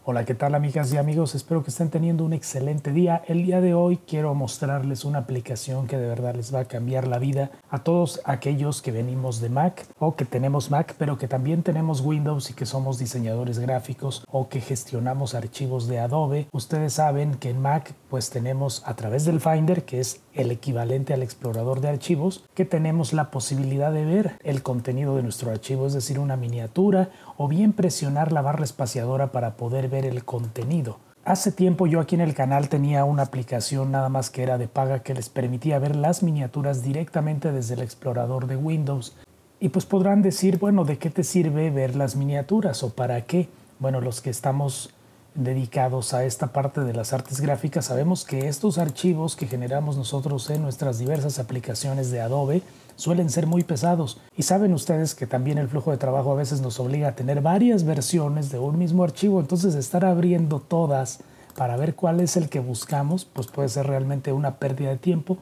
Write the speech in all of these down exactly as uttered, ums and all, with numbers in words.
Hola, ¿qué tal amigas y amigos? Espero que estén teniendo un excelente día. El día de hoy quiero mostrarles una aplicación que de verdad les va a cambiar la vida a todos aquellos que venimos de Mac o que tenemos Mac, pero que también tenemos Windows y que somos diseñadores gráficos o que gestionamos archivos de Adobe. Ustedes saben que en Mac pues tenemos a través del Finder, que es el equivalente al explorador de archivos, que tenemos la posibilidad de ver el contenido de nuestro archivo, es decir, una miniatura, o bien presionar la barra espaciadora para poder ver el contenido. Hace tiempo yo aquí en el canal tenía una aplicación nada más que era de paga que les permitía ver las miniaturas directamente desde el explorador de Windows. Y pues podrán decir, bueno, ¿de qué te sirve ver las miniaturas o para qué? Bueno, los que estamos dedicados a esta parte de las artes gráficas sabemos que estos archivos que generamos nosotros en nuestras diversas aplicaciones de Adobe suelen ser muy pesados, y saben ustedes que también el flujo de trabajo a veces nos obliga a tener varias versiones de un mismo archivo, entonces estar abriendo todas para ver cuál es el que buscamos pues puede ser realmente una pérdida de tiempo.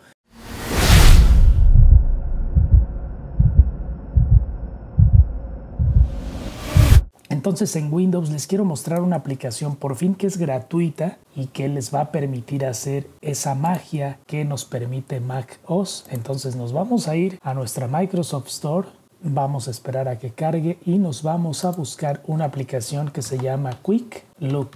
Entonces en Windows les quiero mostrar una aplicación por fin que es gratuita y que les va a permitir hacer esa magia que nos permite Mac O S. Entonces nos vamos a ir a nuestra Microsoft Store, vamos a esperar a que cargue y nos vamos a buscar una aplicación que se llama Quick Look.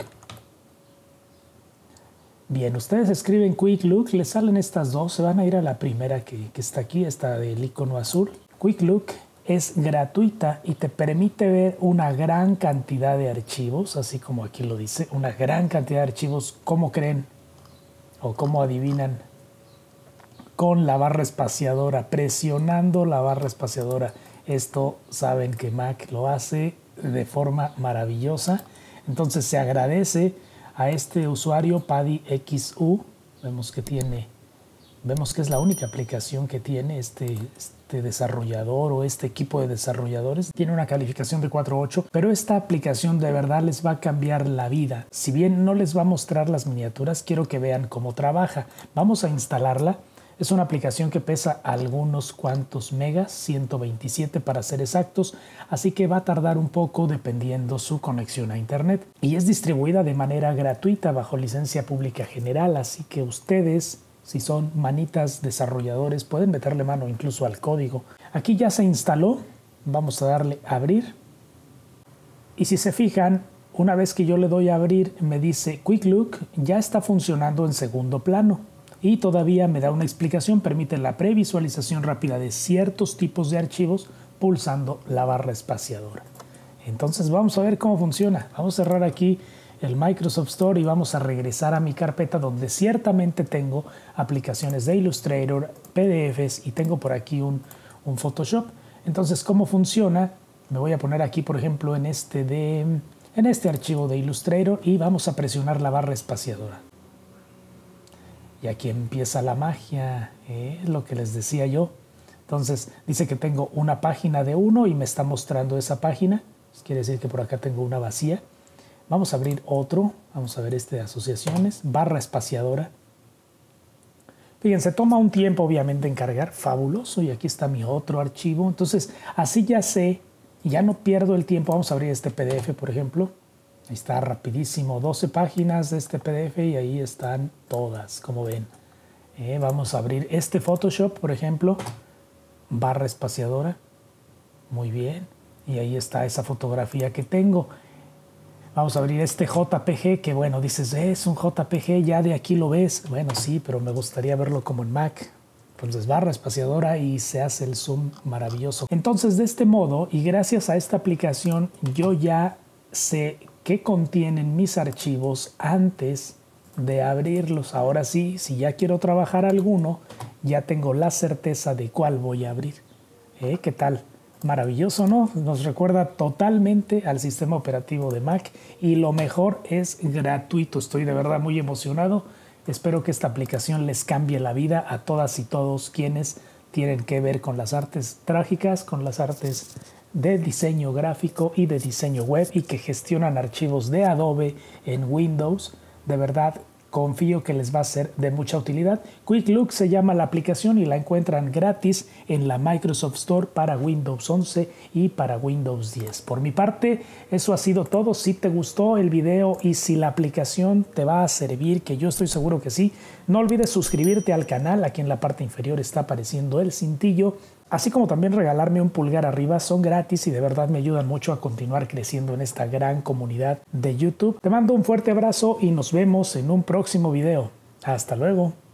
Bien, ustedes escriben Quick Look, les salen estas dos, se van a ir a la primera que, que está aquí, esta del icono azul. Quick Look es gratuita y te permite ver una gran cantidad de archivos, así como aquí lo dice, una gran cantidad de archivos. ¿Cómo creen o cómo adivinan? Con la barra espaciadora, presionando la barra espaciadora. Esto saben que Mac lo hace de forma maravillosa. Entonces se agradece a este usuario PaddyXU. Vemos que tiene, vemos que es la única aplicación que tiene este, este desarrollador o este equipo de desarrolladores. Tiene una calificación de cuatro punto ocho, pero esta aplicación de verdad les va a cambiar la vida. Si bien no les va a mostrar las miniaturas, quiero que vean cómo trabaja. Vamos a instalarla. Es una aplicación que pesa algunos cuantos megas, ciento veintisiete para ser exactos, así que va a tardar un poco dependiendo su conexión a internet. Y es distribuida de manera gratuita bajo licencia pública general, así que ustedes, si son manitas desarrolladores, pueden meterle mano incluso al código. Aquí ya se instaló, vamos a darle a abrir. Y si se fijan, una vez que yo le doy a abrir, me dice Quick Look ya está funcionando en segundo plano. Y todavía me da una explicación, permite la previsualización rápida de ciertos tipos de archivos pulsando la barra espaciadora. Entonces vamos a ver cómo funciona. Vamos a cerrar aquí el Microsoft Store y vamos a regresar a mi carpeta donde ciertamente tengo aplicaciones de Illustrator, P D Efes y tengo por aquí un, un Photoshop. Entonces, ¿cómo funciona? Me voy a poner aquí, por ejemplo, en este, de, en este archivo de Illustrator y vamos a presionar la barra espaciadora. Y aquí empieza la magia, ¿eh? Lo que les decía yo. Entonces dice que tengo una página de uno y me está mostrando esa página. Pues quiere decir que por acá tengo una vacía. Vamos a abrir otro. Vamos a ver este de asociaciones. Barra espaciadora. Fíjense, toma un tiempo obviamente en cargar. Fabuloso. Y aquí está mi otro archivo. Entonces así ya sé, ya no pierdo el tiempo. Vamos a abrir este P D F, por ejemplo. Ahí está rapidísimo, doce páginas de este P D F y ahí están todas, como ven. Eh, vamos a abrir este Photoshop, por ejemplo, barra espaciadora. Muy bien. Y ahí está esa fotografía que tengo. Vamos a abrir este J P G, que bueno, dices, eh, es un J P G, ya de aquí lo ves. Bueno, sí, pero me gustaría verlo como en Mac. Entonces barra espaciadora y se hace el zoom maravilloso. Entonces de este modo y gracias a esta aplicación yo ya sé qué contienen mis archivos antes de abrirlos. Ahora sí, si ya quiero trabajar alguno, ya tengo la certeza de cuál voy a abrir. ¿Eh? ¿Qué tal? Maravilloso, ¿no? Nos recuerda totalmente al sistema operativo de Mac y lo mejor es gratuito. Estoy de verdad muy emocionado. Espero que esta aplicación les cambie la vida a todas y todos quienes tienen que ver con las artes trágicas, con las artes de diseño gráfico y de diseño web y que gestionan archivos de Adobe en Windows. De verdad, confío que les va a ser de mucha utilidad. Quick Look se llama la aplicación y la encuentran gratis en la Microsoft Store para Windows once y para Windows diez. Por mi parte, eso ha sido todo. Si te gustó el video y si la aplicación te va a servir, que yo estoy seguro que sí, no olvides suscribirte al canal. Aquí en la parte inferior está apareciendo el cintillo, así como también regalarme un pulgar arriba. Son gratis y de verdad me ayudan mucho a continuar creciendo en esta gran comunidad de YouTube. Te mando un fuerte abrazo y nos vemos en un próximo video. Hasta luego.